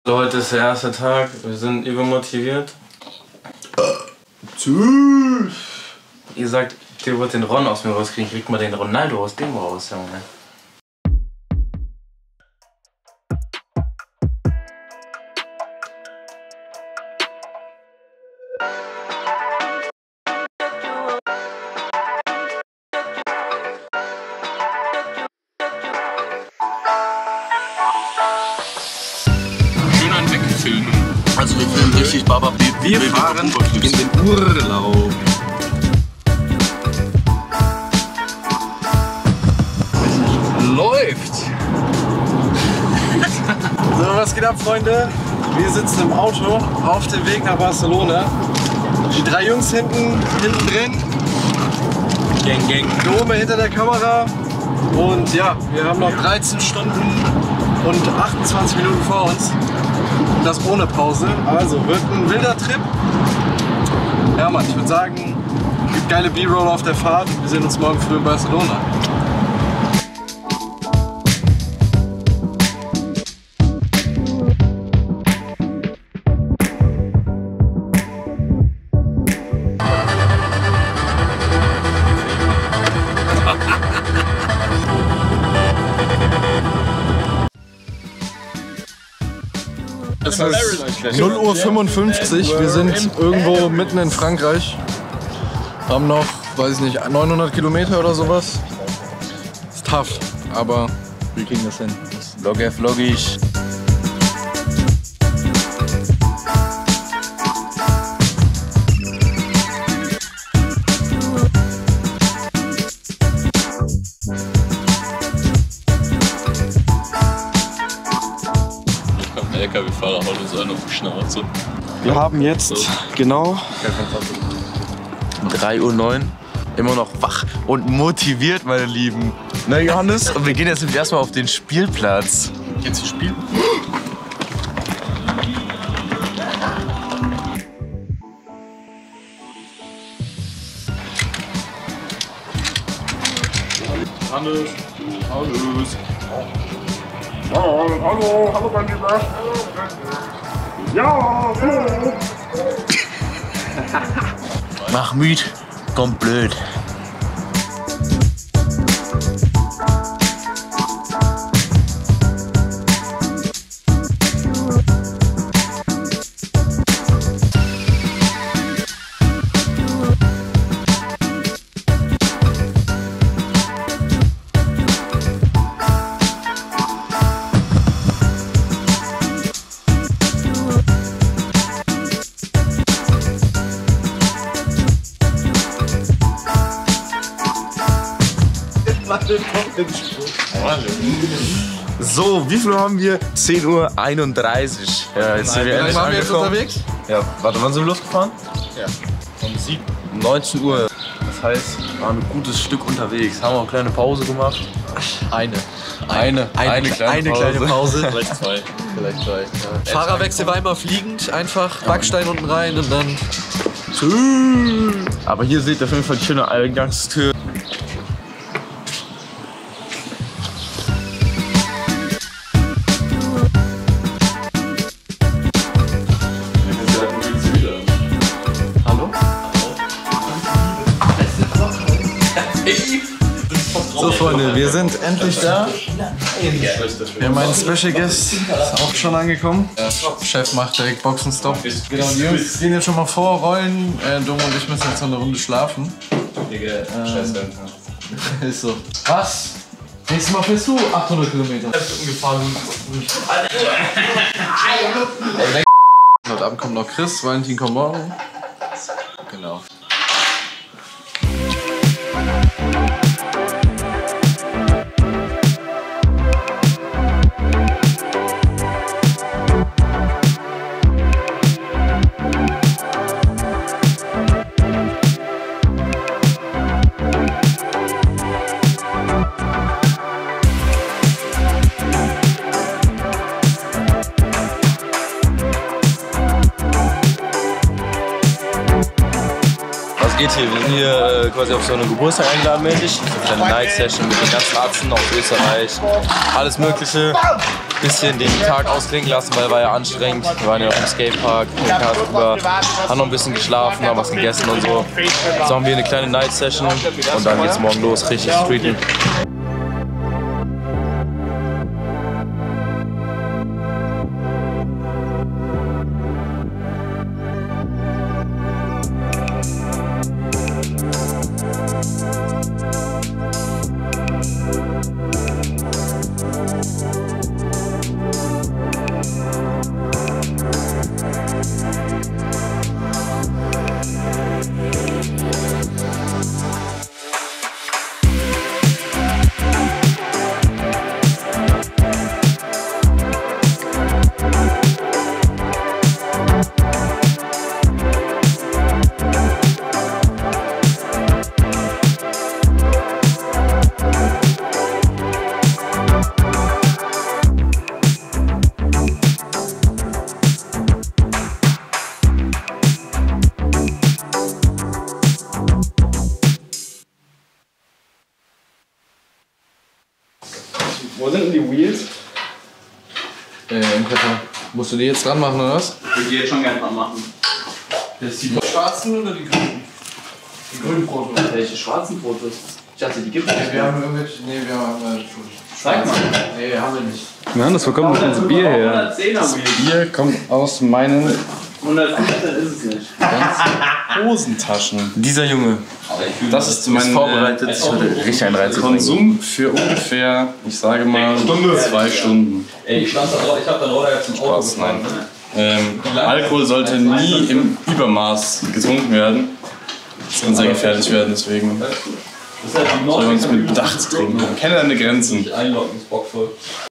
Heute ist der erste Tag, wir sind übermotiviert. Ihr sagt, ihr wollt den Ron aus mir rauskriegen, kriegt mal den Ronaldo aus dem raus, Junge. Also wir filmen richtig Baba. Wir fahren in den Urlaub. Läuft! So, was geht ab, Freunde? Wir sitzen im Auto auf dem Weg nach Barcelona. Die drei Jungs hinten drin. Gang, gang. Dome hinter der Kamera. Und ja, wir haben noch 13 Stunden und 28 Minuten vor uns. Und das ohne Pause. Also wird ein wilder Trip. Ja, Mann, ich würde sagen, gibt geile B-Roll auf der Fahrt. Wir sehen uns morgen früh in Barcelona. Es ist 0:55 Uhr, wir sind irgendwo mitten in Frankreich. Haben noch, weiß ich nicht, 900 Kilometer oder sowas. Ist tough, aber wir kriegen das hin. Vloggig. Der LKW-Fahrer haut uns einen auf die Schnauze. Wir haben jetzt genau 3:09 Uhr. Immer noch wach und motiviert, meine Lieben. Na Johannes, und wir gehen jetzt erstmal auf den Spielplatz. Jetzt spielen? Hannes. Hallo, mein Lieber. Ja, hallo. Mach müd, komm blöd. So, wie viel haben wir? 10:31 Uhr. Ja, jetzt sind wir endlich waren wir jetzt angekommen. unterwegs? Ja, warte, wann sind wir losgefahren? Ja. Um 19 Uhr. Das heißt, wir waren ein gutes Stück unterwegs. Haben auch eine kleine Pause gemacht. Eine kleine Pause. Vielleicht zwei. Vielleicht zwei. Ja. Fahrerwechsel war immer fliegend, einfach Backstein unten rein und dann. Aber hier seht ihr auf jeden Fall die schöne Eingangstür. So Freunde, wir sind endlich da. Wir haben einen Special Guest, ist auch schon angekommen. Der Chef macht direkt Boxenstopp. Genau, die Jungs gehen jetzt schon mal vor, rollen. Dom und ich müssen jetzt noch eine Runde schlafen. Ist so. Was? Nächstes Mal fährst du 800 Kilometer. Heute Abend kommt noch Chris, Valentin kommt morgen. Genau. geht hier? Wir sind hier quasi auf so eine Geburtstag eingeladen, mäßig. So eine kleine Night-Session mit den ganzen Arzten aus Österreich. Alles Mögliche. Bisschen den Tag ausklingen lassen, weil war ja anstrengend. Wir waren ja auch im Skatepark, haben noch ein bisschen geschlafen, haben was gegessen und so. Jetzt haben wir eine kleine Night-Session und dann geht's morgen los, richtig streeten. Wo sind denn die Wheels? Im Koffer. Musst du die jetzt dran machen oder was? Ich würde die jetzt schon gerne mal machen. Die schwarzen oder die grünen? Die grünen Fotos. Welche schwarzen Fotos? Ich dachte, die gibt es nicht. Wir haben irgendwelche. Nee, wir haben Zeig mal. Nee, haben wir nicht. Johannes, wo kommt denn unser Bier her? 110er Das Wheels. Bier kommt aus meinen 115 ist es nicht. Hosentaschen. Dieser Junge Das ist mein vorbereitet, sich heute richtig einen reinzubringen. Konsum für ungefähr, ich sage mal, 2 Stunden. Ey, ich hab den Roller jetzt im Auto Spaß, nein. Alkohol sollte nie im Übermaß getrunken werden. Das kann sehr gefährlich werden, deswegen Das ist halt am soll man es mit Bedacht trinken. Kenne deine Grenzen. Einloggen ist bockvoll.